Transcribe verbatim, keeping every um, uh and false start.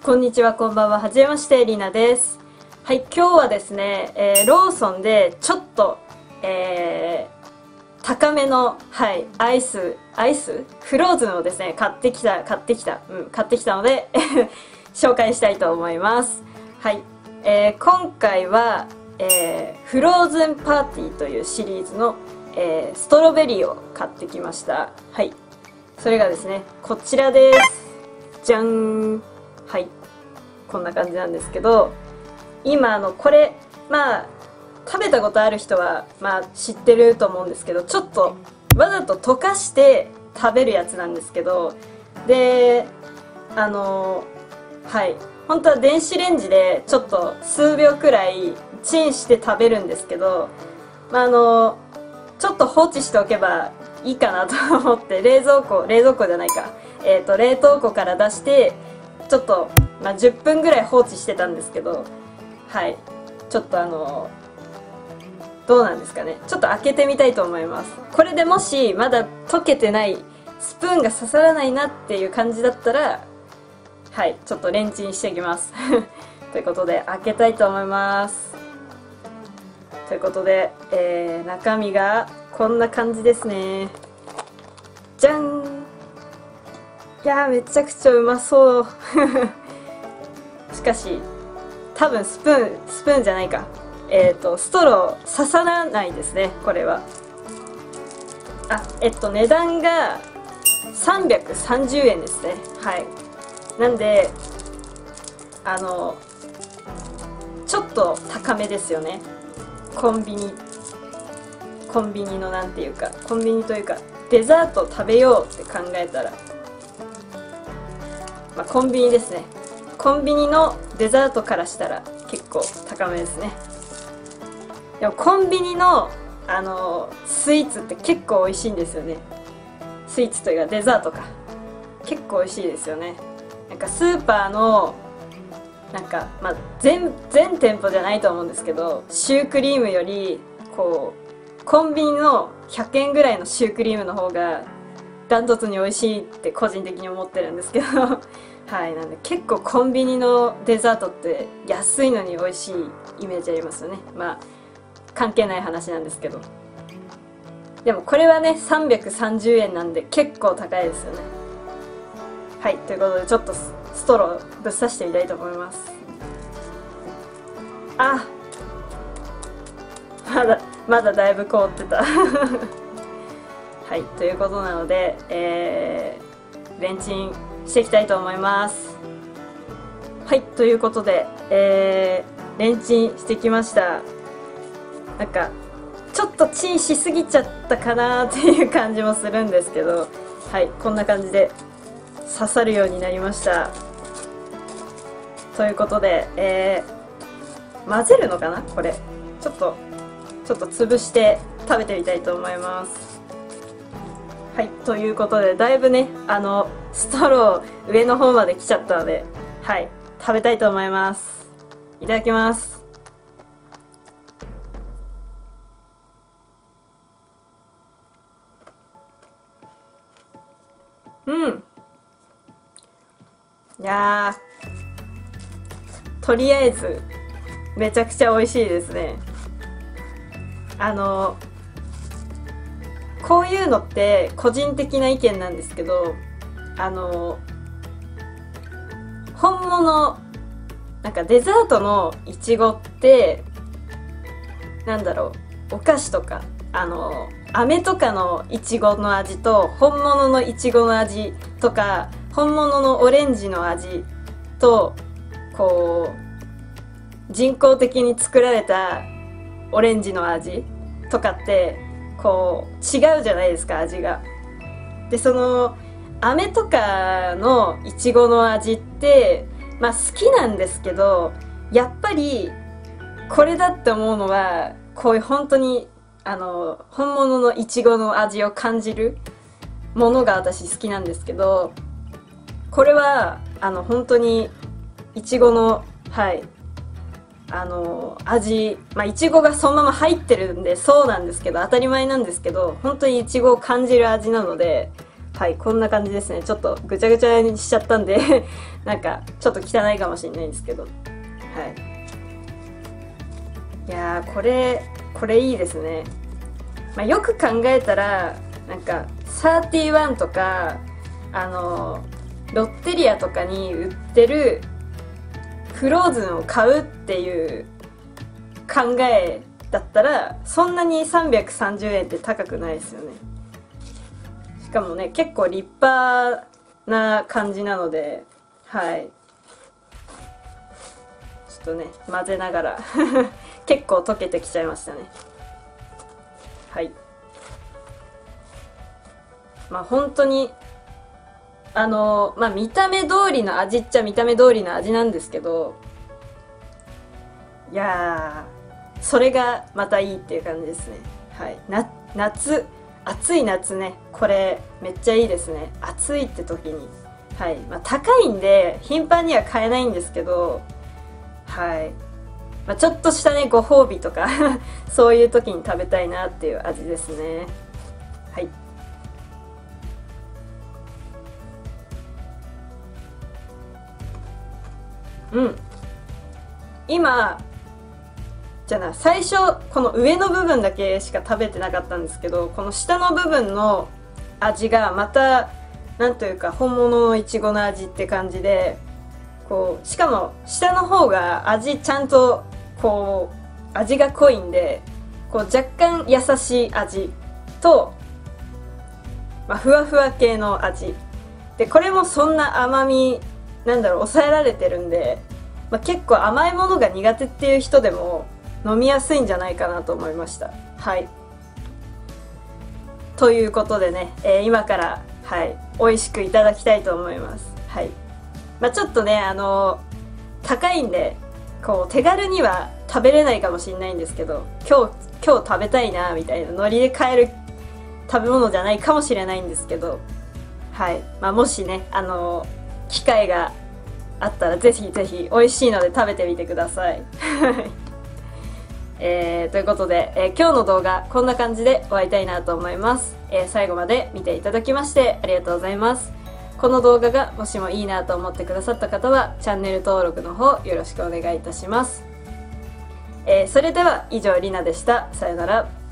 こんにちは、こんばんは。はじめまして、りなです。はい、今日はですね、えー、ローソンでちょっと、えー、高めの、はい、アイス、アイスフローズンをですね、買ってきた、買ってきた、うん、買ってきたので、紹介したいと思います。はい、えー、今回は、えー、フローズンパーティーというシリーズの、えー、ストロベリーを買ってきました。はい、それがですね、こちらです。じゃん。はい、こんな感じなんですけど、今あのこれまあ食べたことある人はまあ知ってると思うんですけど、ちょっとわざと溶かして食べるやつなんですけど、であのはい本当は電子レンジでちょっと数秒くらいチンして食べるんですけど、まああのちょっと放置しておけばいいかなと思って冷蔵庫冷蔵庫じゃないかえっと冷凍庫から出してちょっと、まあ、じゅっぷんぐらい放置してたんですけど、はいちょっとあのどうなんですかね、ちょっと開けてみたいと思います。これでもしまだ溶けてない、スプーンが刺さらないなっていう感じだったら、はいちょっとレンチンしていきますということで開けたいと思います。ということで、えー、中身がこんな感じですね。じゃん。いやーめちゃくちゃうまそうしかし多分スプーンスプーンじゃないかえっ、ー、とストロー刺さらないですね、これは。あえっと値段がさんびゃくさんじゅうえんですね。はい、なんであのちょっと高めですよね。コンビニコンビニのなんていうかコンビニというかデザート食べようって考えたら、まあ、コンビニですね。コンビニのデザートからしたら結構高めですね。でもコンビニのあのスイーツって結構美味しいんですよね。スイーツというかデザートか結構美味しいですよね。なんかスーパーのなんか、まあ、全全店舗じゃないと思うんですけど、シュークリームよりこうコンビニのひゃくえんぐらいのシュークリームの方がダントツに美味しいって個人的に思ってるんですけどはい、なんで結構コンビニのデザートって安いのに美味しいイメージありますよね。まあ関係ない話なんですけど、でもこれはねさんびゃくさんじゅうえんなんで結構高いですよね。はい、ということでちょっとストローぶっ刺してみたいと思います。あまだまだだいぶ凍ってたはい、ということなので、えー、レンチンしていきたいと思います。はい、ということで、えー、レンチンしてきました。なんかちょっとチンしすぎちゃったかなっていう感じもするんですけど、はい、こんな感じで刺さるようになりました。ということで、えー、混ぜるのかな、これちょっとちょっと潰して食べてみたいと思います。はい、ということでだいぶねあのストロー上の方まで来ちゃったので、はい食べたいと思います。いただきます。うん、いやーとりあえずめちゃくちゃ美味しいですね。あのこういうのって個人的な意見なんですけど、あの本物なんかデザートのいちごってなんだろう、お菓子とかあの飴とかのいちごの味と本物のいちごの味とか本物のオレンジの味とこう人工的に作られたオレンジの味とかってこう違うじゃないですか、味が。でその飴とかのいちごの味ってまあ好きなんですけど、やっぱりこれだって思うのはこういう本当にあの本物のいちごの味を感じるものが私好きなんですけど、これはあの本当にいちごのはいあの味、まあいちごがそのまま入ってるんでそうなんですけど当たり前なんですけど、本当にいちごを感じる味なので、 はい、こんな感じですね。ちょっとぐちゃぐちゃにしちゃったんでなんかちょっと汚いかもしれないんですけど、はい。いやー、これこれいいですね。まあ、よく考えたらなんかサーティワンとかあのロッテリアとかに売ってるフローズンを買うっていう考えだったらそんなにさんびゃくさんじゅうえんって高くないですよね。しかもね、結構立派な感じなので、はい、ちょっとね混ぜながら結構溶けてきちゃいましたね。はい。まあ本当にあのまあ見た目通りの味っちゃ見た目通りの味なんですけど、いやー、それがまたいいっていう感じですね。はい。な夏、暑い夏ね、これめっちゃいいですね。暑いって時に、はい。まあ高いんで頻繁には買えないんですけど、はい。まあ、ちょっとしたねご褒美とかそういう時に食べたいなっていう味ですね。はい。うん。今じゃあな、最初この上の部分だけしか食べてなかったんですけど、この下の部分の味がまたなんというか本物のいちごの味って感じで、こうしかも下の方が味ちゃんとこう味が濃いんで、こう若干優しい味と、まあ、ふわふわ系の味で、これもそんな甘みなんだろう抑えられてるんで、まあ、結構甘いものが苦手っていう人でも飲みやすいんじゃないかなと思いました。はい。ということでね、えー、今からはい美味しくいただきたいと思います。はい。まあ、ちょっとねあのー、高いんでこう手軽には食べれないかもしれないんですけど、今日今日食べたいなみたいなノリで買える食べ物じゃないかもしれないんですけど、はい。まあ、もしねあのー、機会があったらぜひぜひ美味しいので食べてみてください。えー、ということで、えー、今日の動画こんな感じで終わりたいなと思います。えー、最後まで見ていただきましてありがとうございます。この動画がもしもいいなと思ってくださった方はチャンネル登録の方よろしくお願いいたします。えー、それでは以上りなでした。さよなら。